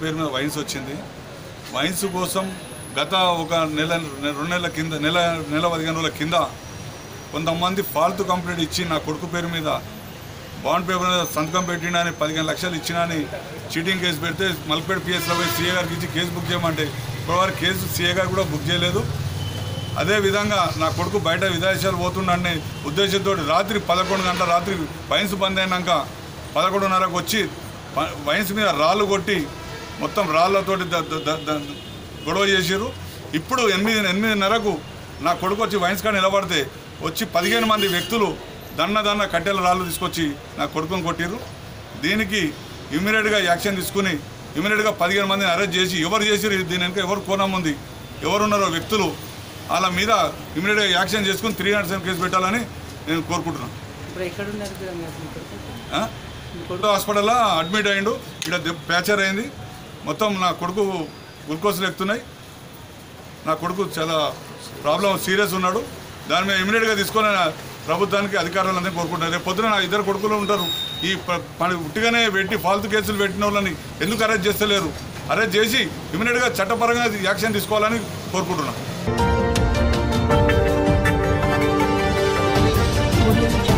పేరు మీద వైన్స్ వచ్చింది. వైన్స్ కోసం గత ఒక నెల 2 నెలల కింద నెల 15 రోజుల కింద కొంతమంది ఫాల్తు కంప్లైంట్ ఇచ్చి నా కొడుకు పేరు మీద బాండ్ పేపర్ మీద సంతకం పెట్టినని 15 లక్షలు ఇచ్చినని చీటింగ్ కేసు పెడితే మల్పేట పిఎస్లో పోయి సీఏ గారికి ఇచ్చి కేసు బుక్ చేయమంటే ఇప్పటివరకు కేసు సీఏ గారు కూడా బుక్ చేయలేదు. అదేవిధంగా నా కొడుకు బయట విదేశాలు పోతుండని ఉద్దేశంతో రాత్రి 11 గంటల రాత్రి వైన్స్ బంద్ అయినాక 11:30కు వచ్చి వైన్స్ మీద రాళ్ళు కొట్టి మొత్తం రాళ్లతోటి గొడవ చేసారు. ఇప్పుడు 8:30కు నా కొడుకు వచ్చి వైన్స్ కాడ నిలబడితే వచ్చి 15 మంది వ్యక్తులు దన్న కట్టెల రాళ్ళు తీసుకొచ్చి నా కొడుకుని కొట్టిరు. దీనికి ఇమ్మీడియట్గా యాక్షన్ తీసుకుని ఇమ్మీడియట్గా 15 మందిని అరెస్ట్ చేసి ఎవరు చేసిరు, దీని వెనుక ఎవరు కోణం ఉంది, ఎవరున్నారో వ్యక్తులు వాళ్ళ మీద ఇమ్మీడియట్గా యాక్షన్ చేసుకుని 307 కేసు పెట్టాలని నేను కోరుకుంటున్నాను. కొడుకు హాస్పిటల్లో అడ్మిట్ అయ్యిండు. ఇక్కడ ఫ్రాక్చర్ అయింది. మొత్తం నా కొడుకు గ్లూకోజ్లు ఎక్కుతున్నాయి. నా కొడుకు చాలా ప్రాబ్లం సీరియస్ ఉన్నాడు. దాని మీద ఇమ్మీడియట్గా తీసుకొని ప్రభుత్వానికి అధికారులందరినీ కోరుకుంటున్నారు. రేపు పొద్దున నా 2 కొడుకులు ఉంటారు. ఈ ఉట్టిగానే పెట్టి ఫాల్తు కేసులు పెట్టిన వాళ్ళని ఎందుకు అరెస్ట్ చేస్తలేరు? అరెస్ట్ చేసి ఇమ్మీడియట్గా చట్టపరంగా యాక్షన్ తీసుకోవాలని కోరుకుంటున్నాను.